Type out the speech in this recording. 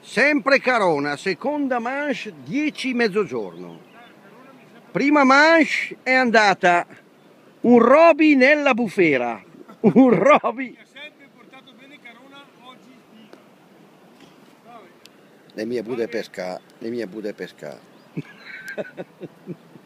Sempre Carona, seconda manche 10 mezzogiorno. Prima manche è andata un Roby nella bufera. Un Roby. Mi ha sempre portato bene Carona, oggi Le mie bude pesca, le mie bude pesca.